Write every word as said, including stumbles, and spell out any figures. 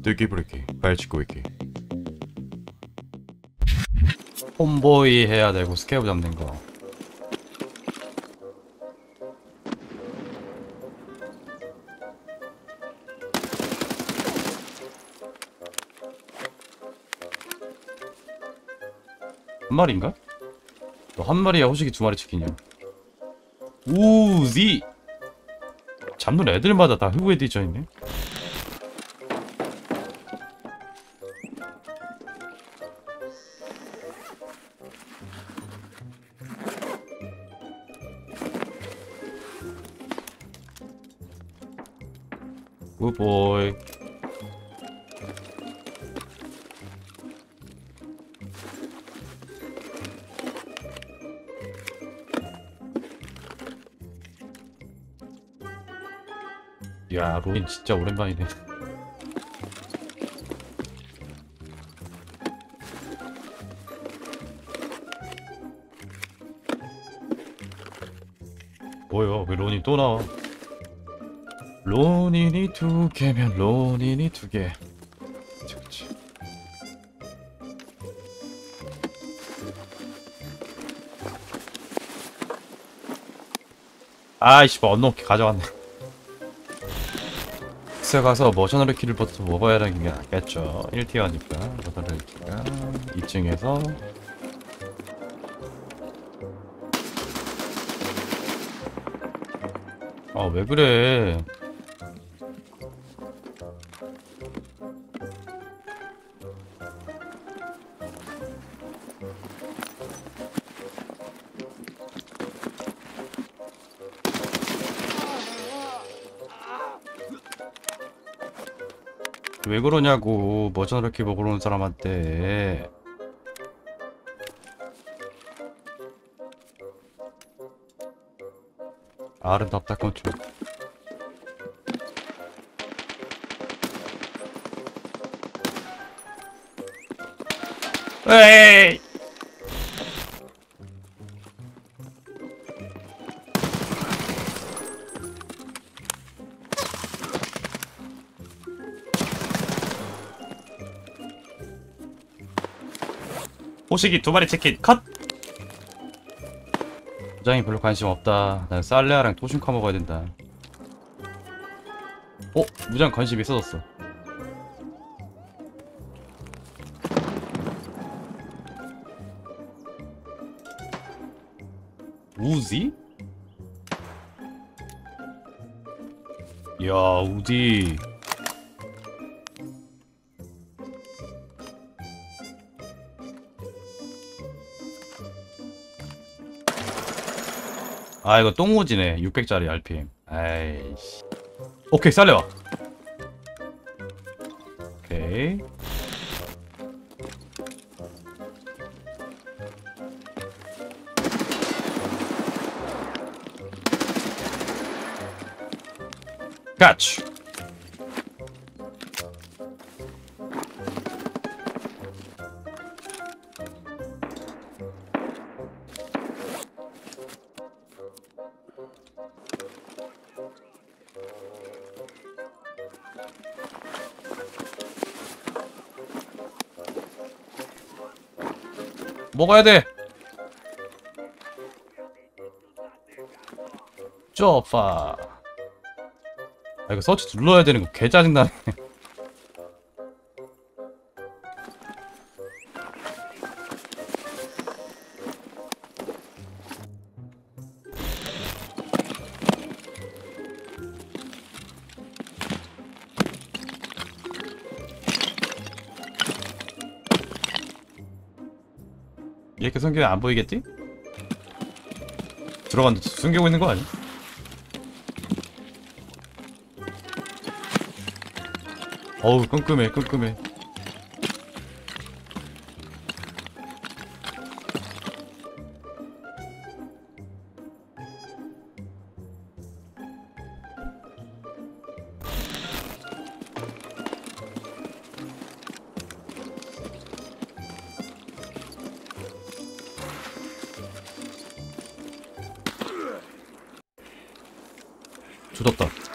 뜯기 브레이키 발치고 있기. 홈보이 해야 되고 스케브 잡는 거. 한 마리인가? 너 한 마리야 호식이 두 마리 치킨이야. 우지 잡는 애들마다 다 흑우에 뒤져있네. 굿보이. 야, 로인 진짜 오랜만이네. 뭐야, 왜 로닌 또 나와? 로닌이 두 개면 로닌이 두 개. 그치, 그치. 아이씨, 뭐 언노키 가져왔네. 엑스 가서 머셔널 키를 버튼 먹어야 하는 게 낫겠죠. 일 티어니까 머셔널 키가 이 층에서 아 왜 그래. 왜 그러냐고. 머셔널 키 먹으러 온 사람한테. 아름답다 컨트롤. 에이! 호식이 두 마리 치킨 컷! 부장이 별로 관심 없다. 난 쌀레아랑 토신카 먹어야 된다. 어? 무장 관심 있어졌어. 우지? 야, 우디. 아, 이거 똥우지네. 육백 짜리 알피엠. 아이씨. 오케이, 쌀려와. 오케이. 까치. 먹어야 돼. 쪼파. 아, 이거 서치 눌러야 되는 거 개 짜증나네. 이렇게 숨기면 안 보이겠지? 들어갔는데 숨기고 있는 거 아니야? 어우, 끔끔해, 끔끔해. 조졌다.